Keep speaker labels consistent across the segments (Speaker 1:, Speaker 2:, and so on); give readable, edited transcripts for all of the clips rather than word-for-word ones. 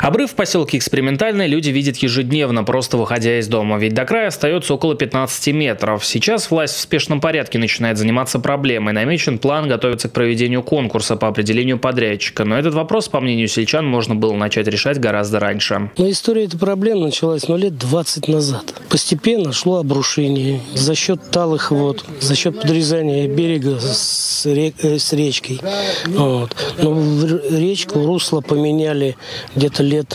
Speaker 1: Обрыв в поселке Экспериментальный люди видят ежедневно, просто выходя из дома. Ведь до края остается около 15 метров. Сейчас власть в спешном порядке начинает заниматься проблемой. Намечен план, готовится к проведению конкурса по определению подрядчика. Но этот вопрос, по мнению сельчан, можно было начать решать гораздо раньше.
Speaker 2: Но история этой проблемы началась лет 20 назад. Постепенно шло обрушение за счет талых вод, за счет подрезания берега с речкой. Вот. Но речку, русло поменяли где-то лет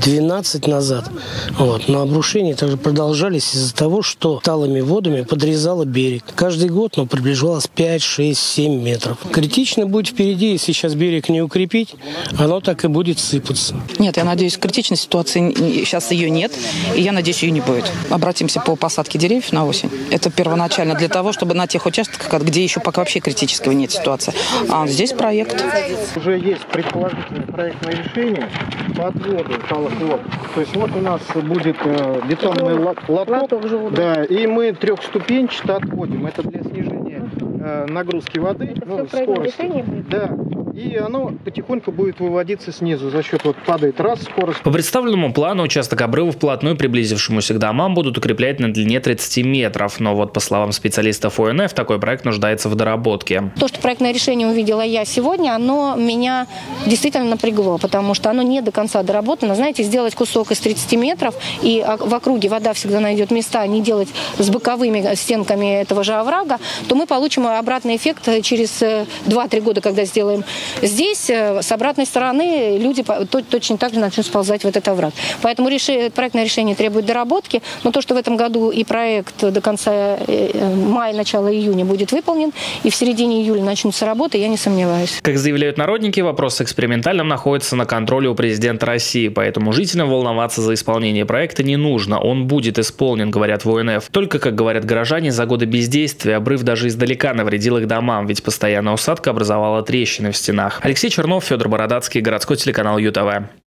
Speaker 2: 12 назад. Вот. Но обрушения также продолжались из-за того, что талыми водами подрезало берег. Каждый год приближалось 5, 6, 7 метров. Критично будет впереди, если сейчас берег не укрепить, оно так и будет сыпаться.
Speaker 3: Нет, я надеюсь, критичной ситуации сейчас ее нет, и я надеюсь, ее не будет. Обратимся по посадке деревьев на осень. Это первоначально для того, чтобы на тех участках, где еще пока вообще критического нет ситуации. А здесь проект.
Speaker 4: Уже есть предположительное проектное решение по отводу талых вод. То есть вот у нас будет бетонный лоток, да, и мы трехступенчато отводим. Это для снижения нагрузки воды, скорости. Да. И оно потихоньку будет выводиться снизу за счет падает скорость.
Speaker 1: По представленному плану участок обрыва, вплотную приблизившемуся к домам, будут укреплять на длине 30 метров. Но вот по словам специалистов ОНФ, такой проект нуждается в доработке.
Speaker 5: То, что проектное решение увидела я сегодня, оно меня действительно напрягло, потому что оно не до конца доработано. Знаете, сделать кусок из 30 метров, и в округе вода всегда найдет места, а не делать с боковыми стенками этого же оврага, то мы получим обратный эффект через 2-3 года, когда сделаем. Здесь с обратной стороны люди точно так же начнут сползать в этот овраг. Поэтому проектное решение требует доработки, но то, что в этом году и проект до конца мая, начала июня будет выполнен, и в середине июля начнутся работы, я не сомневаюсь.
Speaker 1: Как заявляют народники, вопрос с Экспериментальным находится на контроле у президента России, поэтому жителям волноваться за исполнение проекта не нужно. Он будет исполнен, говорят в ОНФ. Только, как говорят горожане, за годы бездействия обрыв даже издалека навредил их домам, ведь постоянная усадка образовала трещины в стенах. Алексей Чернов, Федор Бородацкий, городской телеканал ЮТВ.